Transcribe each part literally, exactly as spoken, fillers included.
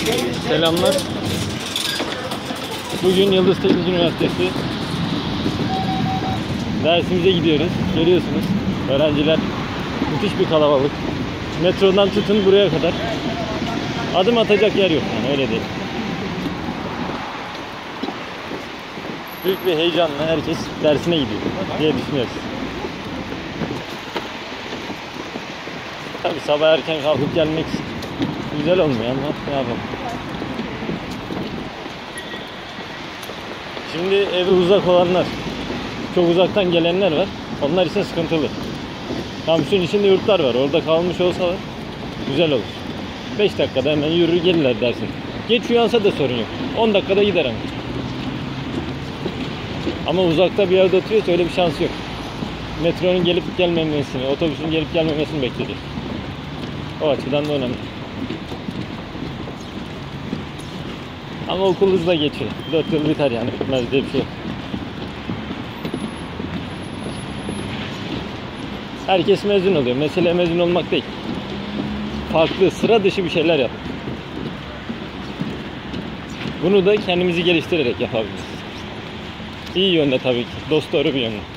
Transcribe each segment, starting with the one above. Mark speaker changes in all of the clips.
Speaker 1: Selamlar. Bugün Yıldız Teknik Üniversitesi dersimize gidiyoruz. Görüyorsunuz öğrenciler, müthiş bir kalabalık. Metrodan tutun buraya kadar. Adım atacak yer yok yani, öyle değil. Büyük bir heyecanla herkes dersine gidiyor diye düşünüyoruz. Tabii sabah erken kalkıp gelmek güzel olmuyor ama ne yapalım. Şimdi evi uzak olanlar, çok uzaktan gelenler var. Onlar için sıkıntılı. Kampüsün içinde yurtlar var. Orada kalmış olsalar güzel olur. beş dakikada hemen yürür gelirler dersin. Geç uyansa da sorun yok. on dakikada gider ama. Ama uzakta bir yerde oturuyorsa öyle bir şans yok. Metronun gelip gelmemesini, otobüsün gelip gelmemesini bekleyecek. O açıdan da önemli. Ama okul hızla geçiyor. dört yıl biter yani, bitmez diye bir şey yok. Herkes mezun oluyor. Mesele mezun olmak değil. Farklı, sıra dışı bir şeyler yap. Bunu da kendimizi geliştirerek yapabiliriz. İyi yönde tabii ki. Dost doğru bir yönde.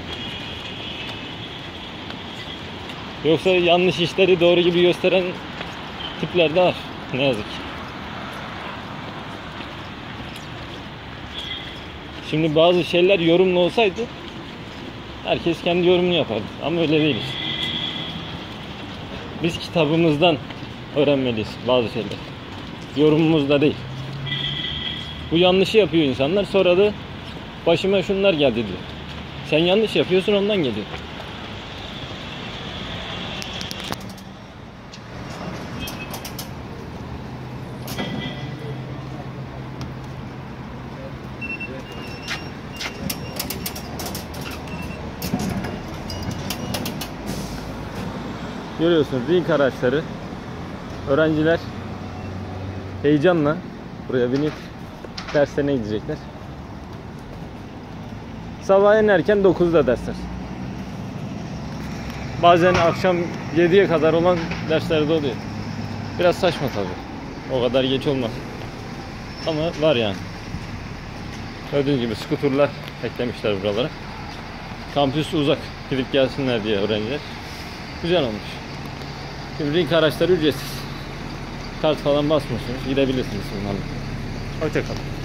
Speaker 1: Yoksa yanlış işleri doğru gibi gösteren tipler de var. Ne yazık ki. Şimdi bazı şeyler yorumlu olsaydı herkes kendi yorumunu yapardı. Ama öyle değiliz. Biz kitabımızdan öğrenmeliyiz bazı şeyler. Yorumumuzda değil. Bu yanlışı yapıyor insanlar. Sonra da başıma şunlar geldi diyor. Sen yanlış yapıyorsun, ondan geliyor. Görüyorsunuz ilk araçları, öğrenciler heyecanla buraya binip derslerine gidecekler. Sabah en erken dokuzda dersler. Bazen akşam yediye kadar olan dersler de oluyor. Biraz saçma tabii. O kadar geç olmaz. Ama var yani. Gördüğünüz gibi skuturlar eklemişler buralara. Kampüs uzak, gidip gelsinler diye öğrenciler. Güzel olmuş. Şimdi ring araçları ücretsiz. Kart falan basmıyorsunuz. Gidebilirsiniz bunlarla. Hoşça kalın.